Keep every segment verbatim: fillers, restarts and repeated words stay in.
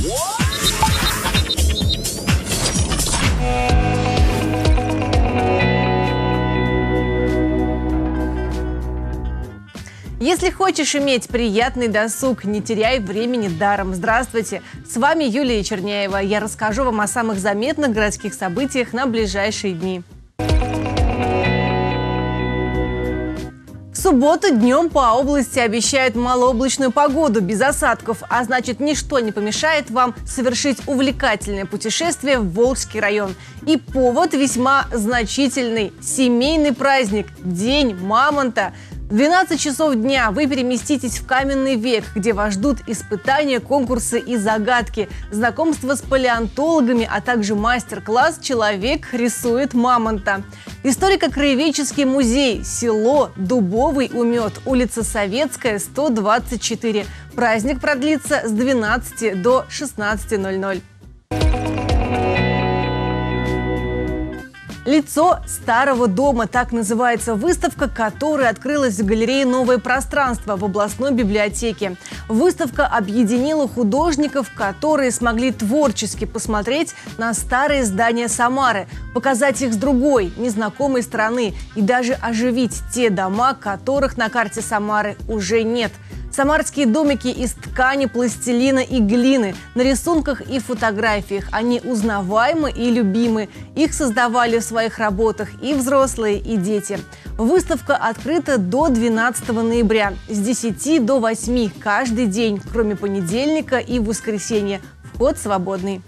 Если хочешь иметь приятный досуг, не теряй времени даром. Здравствуйте! С вами Юлия Черняева. Я расскажу вам о самых заметных городских событиях на ближайшие дни. В субботу днем по области обещают малооблачную погоду без осадков, а значит, ничто не помешает вам совершить увлекательное путешествие в Волжский район. И повод весьма значительный – семейный праздник – День Мамонта. В двенадцать часов дня вы переместитесь в каменный век, где вас ждут испытания, конкурсы и загадки, знакомство с палеонтологами, а также мастер-класс «Человек рисует мамонта». Историко-краеведческий музей, село Дубовый Умет, улица Советская, сто двадцать четыре. Праздник продлится с двенадцати до шестнадцати ноль-ноль. «Лицо старого дома» – так называется выставка, которая открылась в галерее «Новое пространство» в областной библиотеке. Выставка объединила художников, которые смогли творчески посмотреть на старые здания Самары, показать их с другой, незнакомой стороны и даже оживить те дома, которых на карте Самары уже нет. Самарские домики из ткани, пластилина и глины. На рисунках и фотографиях они узнаваемы и любимы. Их создавали в своих работах и взрослые, и дети. Выставка открыта до двенадцатого ноября с десяти до восьми каждый день, кроме понедельника и воскресенья. Вход свободный.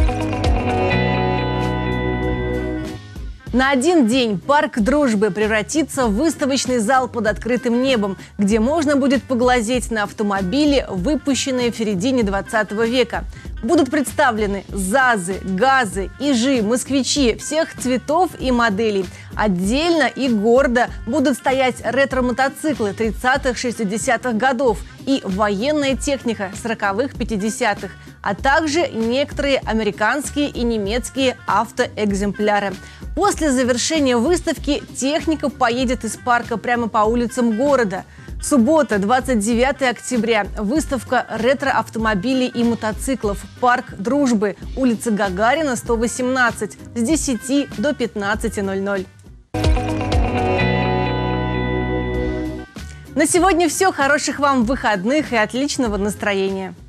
На один день парк Дружбы превратится в выставочный зал под открытым небом, где можно будет поглазеть на автомобили, выпущенные в середине двадцатого века. Будут представлены ЗАЗы, ГАЗы, ИЖи, москвичи всех цветов и моделей. Отдельно и гордо будут стоять ретро-мотоциклы тридцатых-шестидесятых годов и военная техника сороковых-пятидесятых, а также некоторые американские и немецкие автоэкземпляры. После завершения выставки техника поедет из парка прямо по улицам города. Суббота, двадцать девятого октября. Выставка ретро-автомобилей и мотоциклов. Парк Дружбы. Улица Гагарина, сто восемнадцать. С десяти до пятнадцати ноль-ноль. На сегодня все. Хороших вам выходных и отличного настроения.